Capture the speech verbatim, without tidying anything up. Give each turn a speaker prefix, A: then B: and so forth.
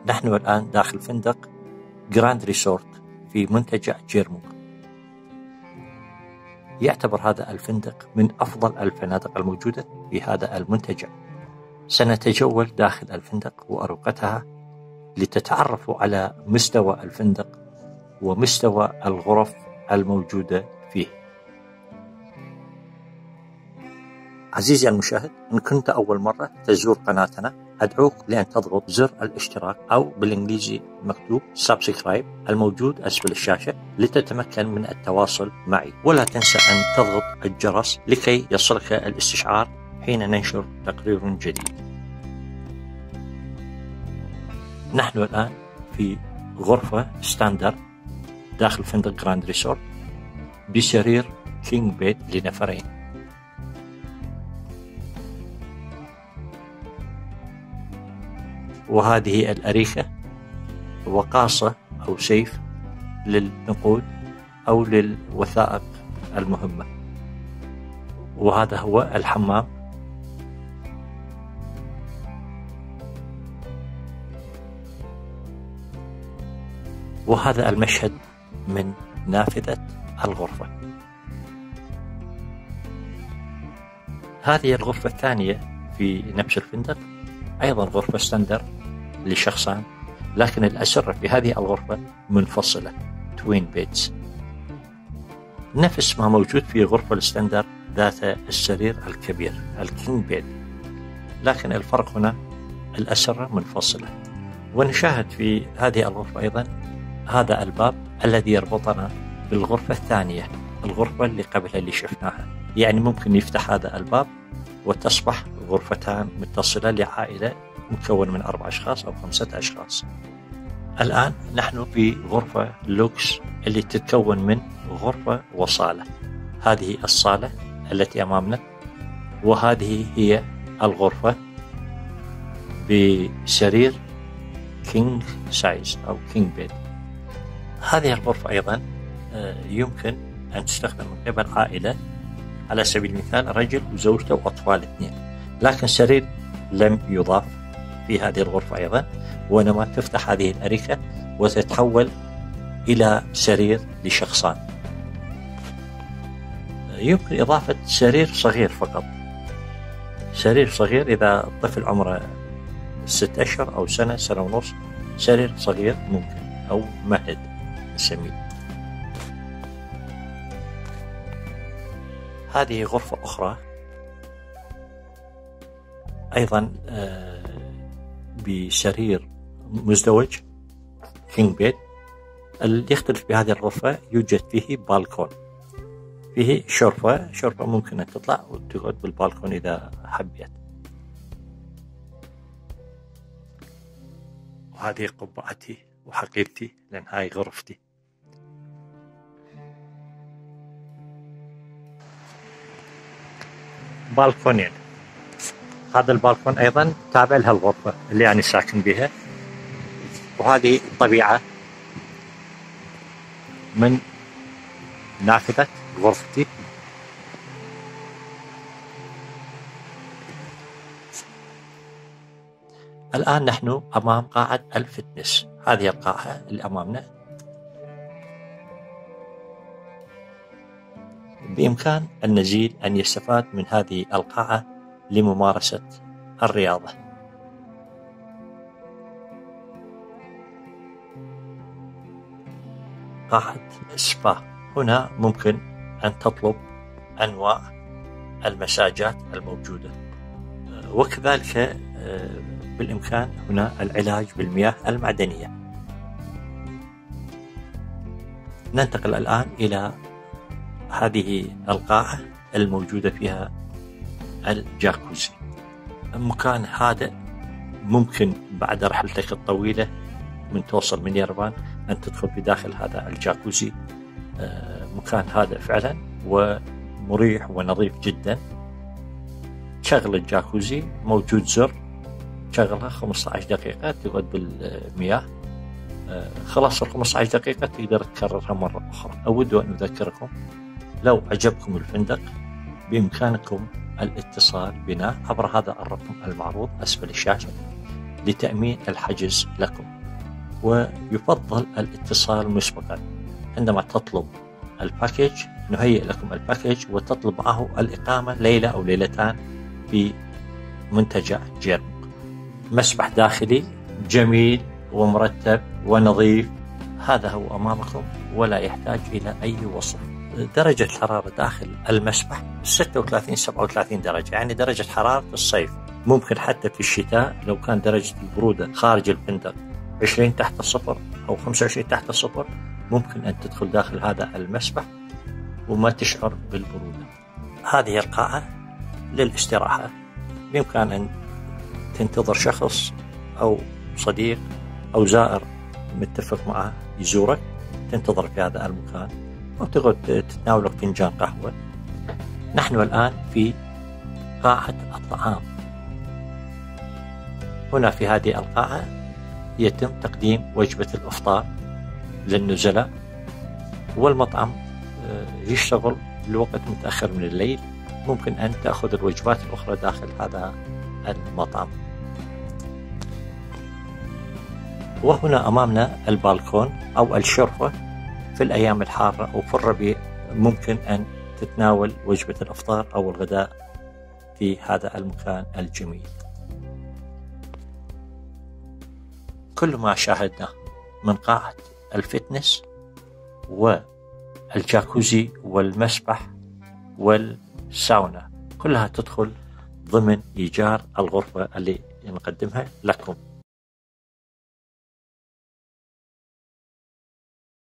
A: نحن الآن داخل فندق جراند ريسورت في منتجع جيرموك. يعتبر هذا الفندق من أفضل الفنادق الموجودة في هذا المنتجع. سنتجول داخل الفندق وأروقتها لتتعرفوا على مستوى الفندق ومستوى الغرف الموجودة فيه. عزيزي المشاهد، إن كنت أول مرة تزور قناتنا أدعوك لأن تضغط زر الاشتراك أو بالإنجليزي مكتوب سبسكرايب الموجود أسفل الشاشة لتتمكن من التواصل معي، ولا تنسى أن تضغط الجرس لكي يصلك الاستشعار حين ننشر تقرير جديد. نحن الآن في غرفة ستاندر داخل فندق جراند ريسورت بسرير كينج بيد لنفرين. وهذه الأريكة وقاصة أو سيف للنقود أو للوثائق المهمة. وهذا هو الحمام. وهذا المشهد من نافذة الغرفة. هذه الغرفة الثانية في نفس الفندق، أيضا غرفة ستاندر لشخصان، لكن الأسرة في هذه الغرفة منفصلة توين بيدز، نفس ما موجود في غرفة الستاندر ذات السرير الكبير الكينج بيد، لكن الفرق هنا الأسرة منفصلة. ونشاهد في هذه الغرفة أيضا هذا الباب الذي يربطنا بالغرفة الثانية، الغرفة اللي قبلها اللي شفناها، يعني ممكن يفتح هذا الباب وتصبح غرفتان متصلة لعائلة مكون من أربع أشخاص أو خمسة أشخاص. الآن نحن في غرفة لوكس اللي تتكون من غرفة وصالة. هذه الصالة التي أمامنا، وهذه هي الغرفة بسرير كينج سايز أو كينج بيد. هذه الغرفة أيضا يمكن أن تستخدم من قبل عائلة، على سبيل المثال رجل وزوجته وأطفال اثنين، لكن سرير لم يضاف في هذه الغرفة أيضا، وإنما تفتح هذه الأريكة وتتحول إلى سرير لشخصان. يمكن إضافة سرير صغير فقط، سرير صغير إذا الطفل عمره ست أشهر أو سنة سنة ونص، سرير صغير ممكن، أو مهد نسميه. هذه غرفة أخرى أيضا بسرير مزدوج كينج بيد. اللي يختلف بهذه الغرفة يوجد فيه بالكون، فيه شرفة شرفة ممكن أن تطلع وتقعد بالبالكون إذا حبيت. وهذه قبعتي وحقيبتي لأن هاي غرفتي. بالكونين، هذا البالكون أيضا تابع لها الغرفة اللي أنا ساكن بها. وهذه الطبيعة من نافذة غرفتي. الآن نحن أمام قاعة الفتنس. هذه القاعة اللي أمامنا، بإمكان النزيل أن يستفاد من هذه القاعة لممارسة الرياضة. قاعة سبا، هنا ممكن أن تطلب أنواع المساجات الموجودة، وكذلك بالإمكان هنا العلاج بالمياه المعدنية. ننتقل الآن إلى هذه القاعة الموجودة فيها الجاكوزي، مكان هادئ. ممكن بعد رحلتك الطويلة من توصل من يابان أن تدخل بداخل هذا الجاكوزي. مكان هادئ فعلا ومريح ونظيف جدا. شغل الجاكوزي موجود زر شغلها خمسة عشر دقيقة تقعد بالمياه. خلاص ال خمسة عشر دقيقة تقدر تكررها مرة أخرى. أود أن أذكركم لو عجبكم الفندق بإمكانكم الاتصال بنا عبر هذا الرقم المعروض أسفل الشاشة لتأمين الحجز لكم. ويفضل الاتصال مسبقا عندما تطلب الباكيج. نهيئ لكم الباكيج وتطلب معه الإقامة ليلة أو ليلتان في منتجع جيرموك. مسبح داخلي جميل ومرتب ونظيف، هذا هو أمامكم ولا يحتاج إلى أي وصف. درجة الحرارة داخل المسبح ستة وثلاثين سبعة وثلاثين درجة، يعني درجة حرارة الصيف. ممكن حتى في الشتاء لو كان درجة البرودة خارج الفندق عشرين تحت الصفر أو خمسة وعشرين تحت الصفر، ممكن أن تدخل داخل هذا المسبح وما تشعر بالبرودة. هذه القاعة للاستراحة، بإمكان أن تنتظر شخص أو صديق أو زائر متفق معه يزورك، تنتظر في هذا المكان أو تقعد تتناولك فنجان قهوة. نحن الآن في قاعة الطعام. هنا في هذه القاعة يتم تقديم وجبة الإفطار للنزلاء، والمطعم يشتغل لوقت متأخر من الليل. ممكن أن تأخذ الوجبات الأخرى داخل هذا المطعم. وهنا أمامنا البالكون أو الشرفة. في الأيام الحارة أو في الربيع ممكن أن تتناول وجبة الإفطار أو الغداء في هذا المكان الجميل. كل ما شاهدناه من قاعة الفتنس والجاكوزي والمسبح والساونا كلها تدخل ضمن إيجار الغرفة اللي نقدمها لكم.